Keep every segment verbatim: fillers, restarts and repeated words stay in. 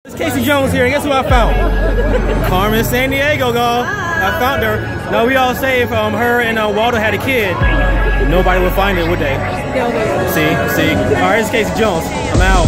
It's Casey Jones here, and guess who I found? Carmen San Diego, girl. I found her. Now we all say if um, her and uh, Waldo had a kid, nobody would find it, would they? See, see. All right, it's Casey Jones. I'm out.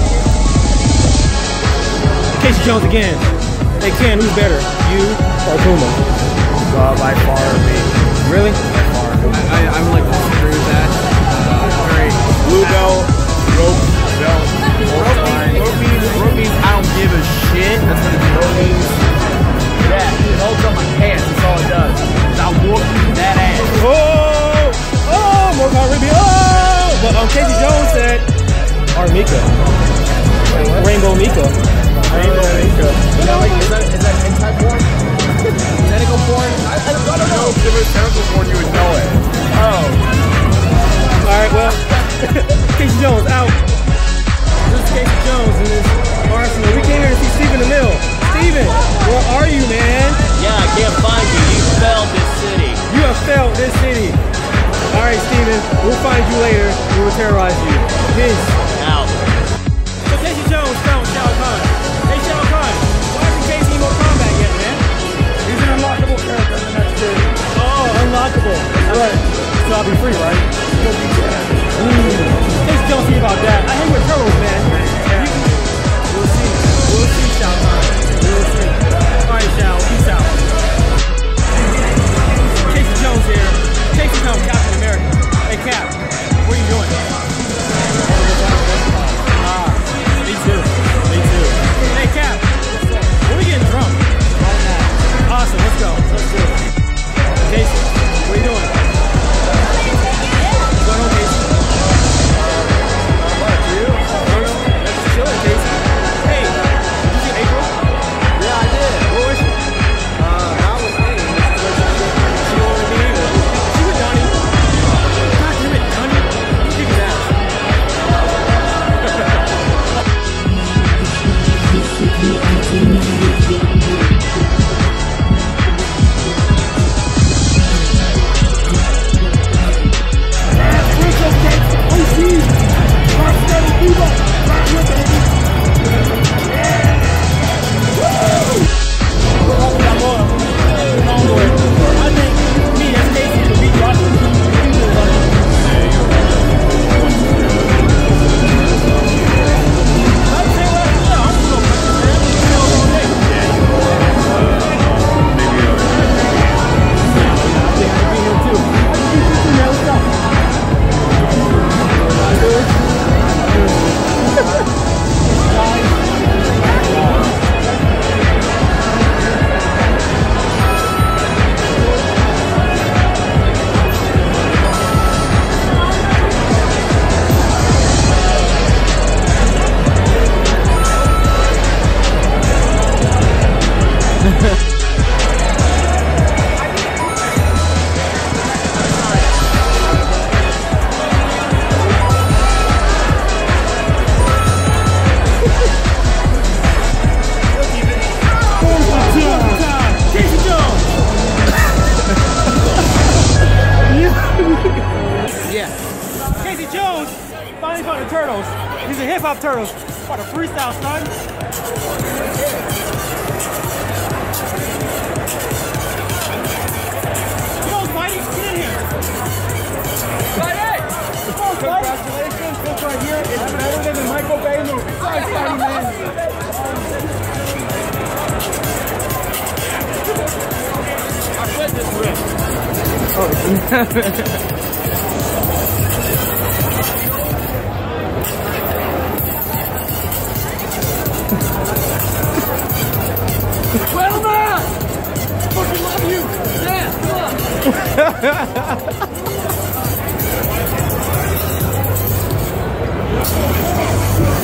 Casey Jones again. Hey Ken, who's better, you or Kuma? Uh, by far me. Really? By far. I, I would like to disagree with that. Uh, very blue belt, rope belt, rope means, rope means I don't give a shit. That's what it rope means. Yeah, it holds up my pants. That's all it does. I whoop that ass. Oh, oh, more car Ruby. Oh, but um, Casey Jones said, or Mika, Rainbow Mika. Rainbow Mika. Is that like, is that, is that hentai porn? Tentacle porn? I, I don't know. No, if it was tentacle porn, you would know it. Oh. Alright, well, Casey Jones out. This is Casey Jones in this Arsenal. We came here to see Steven the Mill. Steven, where are you, man? Yeah, I can't find you. You failed this city. You have failed this city. Alright, Steven, we'll find you later. We will terrorize you. Peace. Out. So Casey Jones found Shao Kahn. Hey, Shao Kahn, why isn't Casey in Mortal Kombat yet, man? He's an unlockable character in the next series. Oh, unlockable. Right. So I'll be free, right? He'll be dead. Mm. Casey Jones, see about that. I hang with turtles, man. Yeah. We'll see. We'll see, Shao Kahn. We'll see. Alright, Shao. Peace out. Casey Jones here. Casey Jones, Captain America. Hey, Cap, what are you doing? Ah, me too. Me too. Hey, Cap, when we getting drunk? Awesome, let's go. Let's do it. Casey, what are you doing? What's going on, Casey? What, you? Let's just chill it, Casey. Hey, did you see April? Yeah, I did. Where was she? Uh, not with me. She won't with me either. She with Donnie. God damn it, Donnie. Kick his ass. These are hip-hop turtles. What a freestyle, son. Come on, Spidey, get in here. Spidey! Come on, Spidey. Congratulations, this right here is better than the Michael Bay movie. Sorry, Spidey, man. I played this with. Oh, well, man! I fucking love you! Yeah, come on!